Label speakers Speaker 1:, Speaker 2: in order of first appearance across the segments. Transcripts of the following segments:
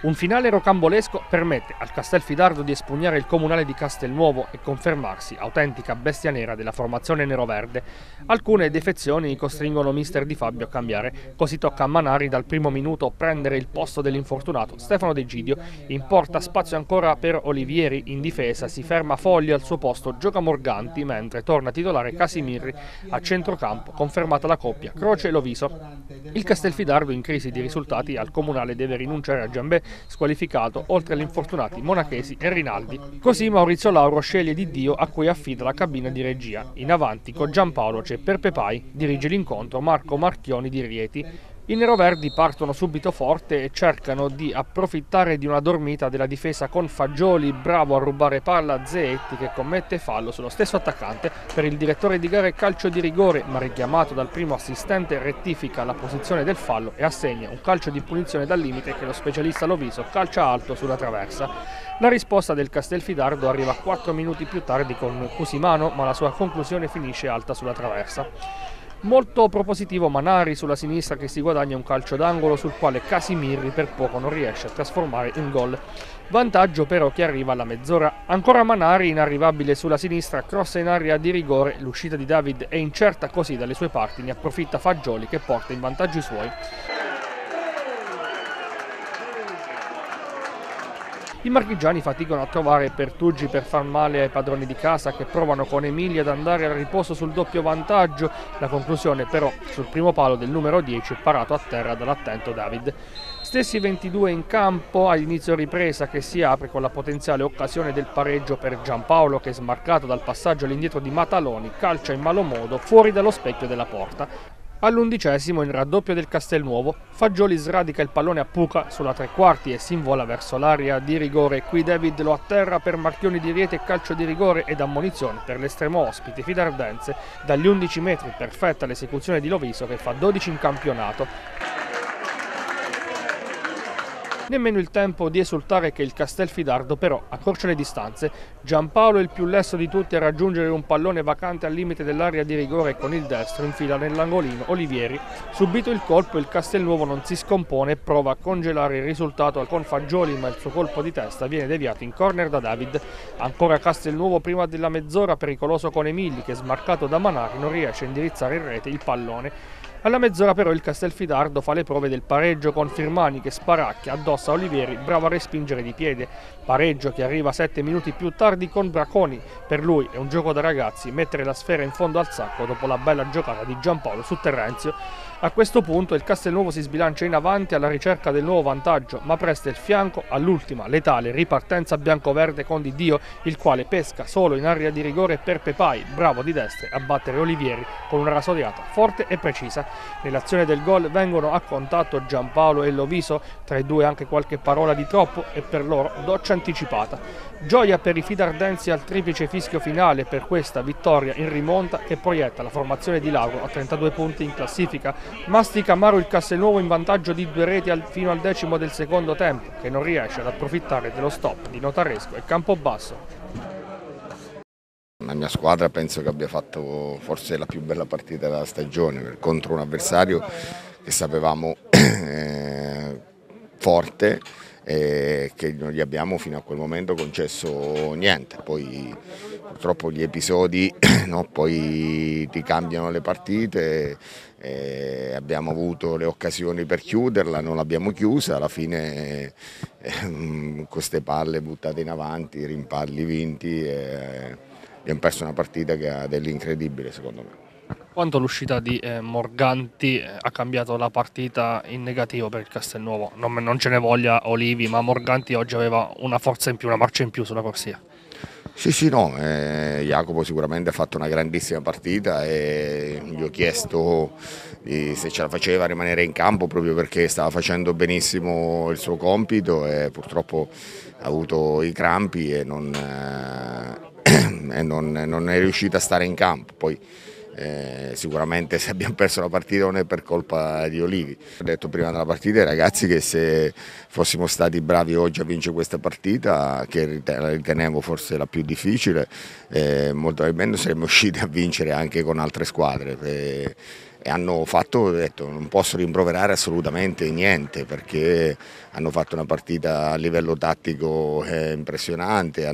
Speaker 1: Un finale rocambolesco permette al Castelfidardo di espugnare il comunale di Castelnuovo e confermarsi autentica bestia nera della formazione neroverde. Alcune defezioni costringono mister Di Fabio a cambiare, così tocca a Manari dal primo minuto prendere il posto dell'infortunato Stefano De Gidio. In porta spazio ancora per Olivieri, in difesa si ferma Fogli al suo posto, gioca Morganti, mentre torna titolare Casimirri. A centrocampo confermata la coppia Croce-Loviso. Il Castelfidardo in crisi di risultati al comunale deve rinunciare a Giambè, squalificato, oltre agli infortunati Monachesi e Rinaldi. Così Maurizio Lauro sceglie Di Dio, a cui affida la cabina di regia. In avanti con Giampaolo c'è Peppe Pai, dirige l'incontro Marco Marchioni di Rieti. I neroverdi partono subito forte e cercano di approfittare di una dormita della difesa con Fagioli, bravo a rubare palla, Zeetti che commette fallo sullo stesso attaccante. Per il direttore di gara calcio di rigore, ma richiamato dal primo assistente rettifica la posizione del fallo e assegna un calcio di punizione dal limite che lo specialista Loviso calcia alto sulla traversa. La risposta del Castelfidardo arriva 4 minuti più tardi con Cusimano, ma la sua conclusione finisce alta sulla traversa. Molto propositivo Manari sulla sinistra che si guadagna un calcio d'angolo sul quale Casimirri per poco non riesce a trasformare in gol. Vantaggio però che arriva alla mezz'ora. Ancora Manari inarrivabile sulla sinistra, cross in area di rigore, l'uscita di David è incerta, così dalle sue parti ne approfitta Fagioli che porta in vantaggio i suoi. I marchigiani faticano a trovare Pertuggi per far male ai padroni di casa, che provano con Emili ad andare al riposo sul doppio vantaggio. La conclusione però sul primo palo del numero 10 parato a terra dall'attento David. Stessi 22 in campo a inizio ripresa, che si apre con la potenziale occasione del pareggio per Giampaolo, che smarcato dal passaggio all'indietro di Mataloni calcia in malo modo fuori dallo specchio della porta. All'11° il raddoppio del Castelnuovo, Fagioli sradica il pallone a Puca sulla tre quarti e si invola verso l'area di rigore. Qui David lo atterra per Marchioni di Rieti e calcio di rigore ed ammonizione per l'estremo ospite fidardense. Dagli 11 metri perfetta l'esecuzione di Loviso, che fa 12 in campionato. Nemmeno il tempo di esultare che il Castelfidardo però accorcia le distanze. Giampaolo è il più lesto di tutti a raggiungere un pallone vacante al limite dell'area di rigore e con il destro infila nell'angolino Olivieri. Subito il colpo il Castelnuovo non si scompone e prova a congelare il risultato con Fagioli, ma il suo colpo di testa viene deviato in corner da David. Ancora Castelnuovo prima della mezz'ora, pericoloso con Emili che smarcato da Manari non riesce a indirizzare in rete il pallone. Alla mezz'ora però il Castelfidardo fa le prove del pareggio con Firmani che sparacchia, addossa Olivieri, bravo a respingere di piede. Pareggio che arriva 7 minuti più tardi con Braconi. Per lui è un gioco da ragazzi mettere la sfera in fondo al sacco dopo la bella giocata di Giampaolo su Terrenzio. A questo punto il Castelnuovo si sbilancia in avanti alla ricerca del nuovo vantaggio, ma presta il fianco all'ultima letale ripartenza biancoverde con Di Dio, il quale pesca solo in area di rigore per Pepai, bravo di destra a battere Olivieri con una rasoriata forte e precisa. Nell'azione del gol vengono a contatto Giampaolo e Loviso, tra i due anche qualche parola di troppo e per loro doccia anticipata. Gioia per i fidardensi al triplice fischio finale per questa vittoria in rimonta che proietta la formazione di Lauro a 32 punti in classifica. Mastica amaro il Castelnuovo in vantaggio di 2 reti fino al 10° del secondo tempo, che non riesce ad approfittare dello stop di Notaresco e Campobasso.
Speaker 2: La mia squadra penso che abbia fatto forse la più bella partita della stagione contro un avversario che sapevamo forte e che non gli abbiamo fino a quel momento concesso niente. Poi purtroppo gli episodi poi ti cambiano le partite, abbiamo avuto le occasioni per chiuderla, non l'abbiamo chiusa, alla fine queste palle buttate in avanti, rimpalli vinti, abbiamo perso una partita che ha dell'incredibile secondo me.
Speaker 1: Quanto l'uscita di Morganti ha cambiato la partita in negativo per il Castelnuovo? Non ce ne voglia Olivi, ma Morganti oggi aveva una forza in più, una marcia in più sulla corsia.
Speaker 2: Sì, no, Jacopo sicuramente ha fatto una grandissima partita e gli ho chiesto se ce la faceva rimanere in campo proprio perché stava facendo benissimo il suo compito e purtroppo ha avuto i crampi e non è riuscito a stare in campo. Poi sicuramente se abbiamo perso la partita non è per colpa di Olivi. Ho detto prima della partita ai ragazzi che se fossimo stati bravi oggi a vincere questa partita, che la ritenevo forse la più difficile, molto probabilmente saremmo usciti a vincere anche con altre squadre. e hanno fatto, ho detto, non posso rimproverare assolutamente niente, perché hanno fatto una partita a livello tattico impressionante,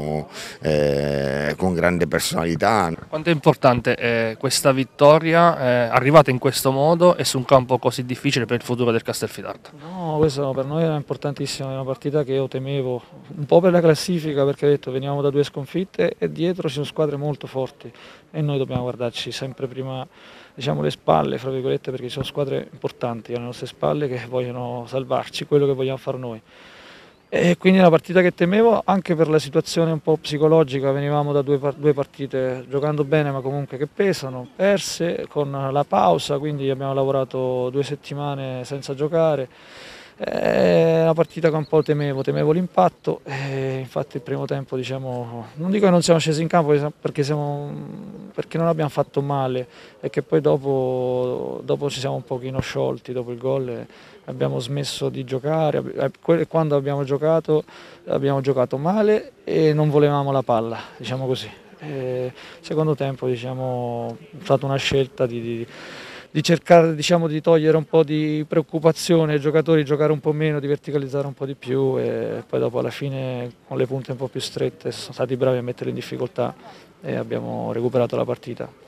Speaker 2: con grande personalità.
Speaker 1: Quanto è importante questa vittoria arrivata in questo modo e su un campo così difficile per il futuro del Castelfidardo?
Speaker 3: No, questo per noi era importantissimo, è una partita che io temevo, un po' per la classifica, perché ho detto veniamo da 2 sconfitte e dietro ci sono squadre molto forti e noi dobbiamo guardarci sempre prima, diciamo, le spalle, fra virgolette, perché ci sono squadre importanti alle nostre spalle che vogliono salvarci, quello che vogliamo fare noi. E quindi è una partita che temevo anche per la situazione un po' psicologica, venivamo da due partite giocando bene ma comunque che pesano, perse con la pausa, quindi abbiamo lavorato 2 settimane senza giocare. È una partita che un po' temevo l'impatto e infatti il primo tempo, diciamo, non dico che non siamo scesi in campo perché non abbiamo fatto male e che poi dopo ci siamo un pochino sciolti dopo il gol e abbiamo smesso di giocare, quando abbiamo giocato male e non volevamo la palla, diciamo così. Secondo tempo, diciamo, è stata una scelta di cercare, diciamo, di togliere un po' di preoccupazione ai giocatori, giocare un po' meno, di verticalizzare un po' di più e poi dopo alla fine con le punte un po' più strette sono stati bravi a metterle in difficoltà e abbiamo recuperato la partita.